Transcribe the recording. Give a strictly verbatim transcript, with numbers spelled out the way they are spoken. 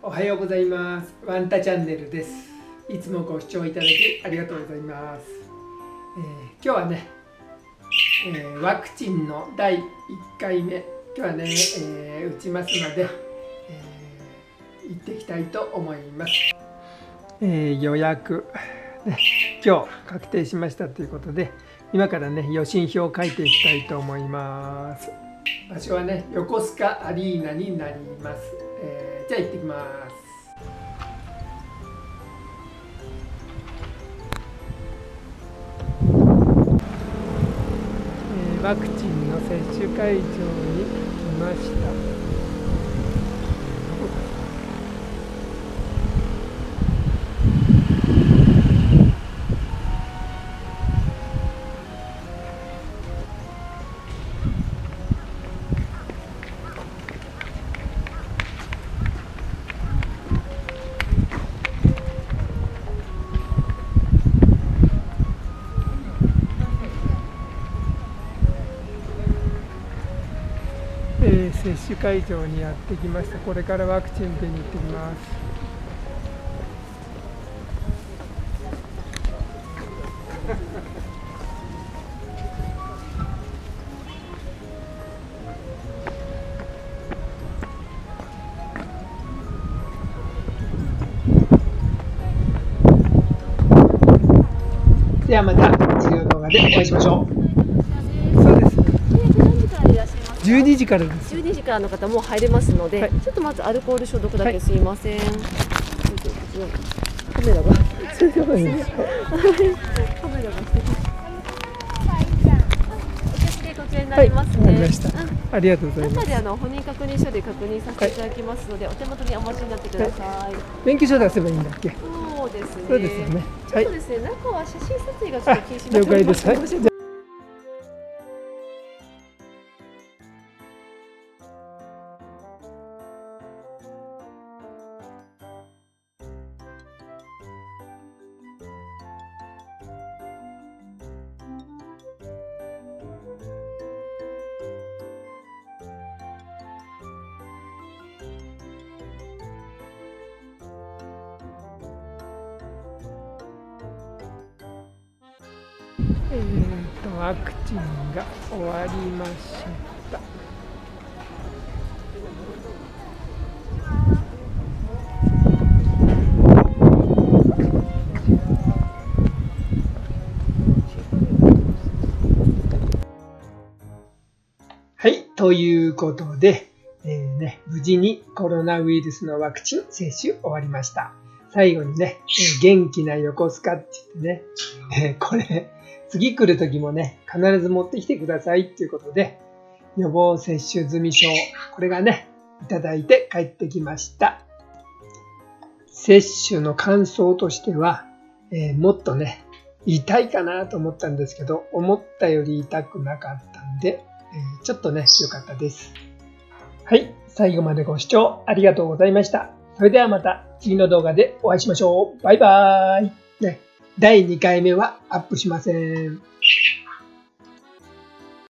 おはようございます。ワンタチャンネルです。いつもご視聴いただきありがとうございます。えー、今日はね、えー、ワクチンのだいいっかいめ、今日はね、えー、打ちますので、えー、行っていきたいと思います。えー、予約、ね、今日確定しましたということで、今からね、予診票を書いていきたいと思います。場所はね、横須賀アリーナになります。えー、じゃあ行ってきます。えー、ワクチンの接種会場に来ました。えー、接種会場にやってきました。これからワクチン受けに行ってきます。ではまた次の動画でお会いしましょう。そうです。じゅうにじからです。 じゅうにじからの方も入れますので、はい、ちょっとまずアルコール消毒だけすいません。はい、カメラが。すみません。カメラが。受付こちらになりますね。 はい、わかりました。うん、ありがとうございます。 中であの本人確認書で確認させていただきますので、はい、お手元にお持ちになってください。はい、 免許証出せばいいんだっけ？ そうですね。 そうですよね。 ちょっとですね、中は写真撮影がちょっと禁止になっております。 了解です。はい。えーと、ワクチンが終わりました。はい、ということで、えーね、無事にコロナウイルスのワクチン接種終わりました。最後にね、えー、元気な横須賀って言ってね、えー、これ、次来る時もね、必ず持ってきてくださいっていうことで、予防接種済証、これがね、いただいて帰ってきました。接種の感想としては、えー、もっとね、痛いかなと思ったんですけど、思ったより痛くなかったんで、えー、ちょっとね、良かったです。はい、最後までご視聴ありがとうございました。それではまた次の動画でお会いしましょう。バイバーイ。ね、だいにかいめはアップしません。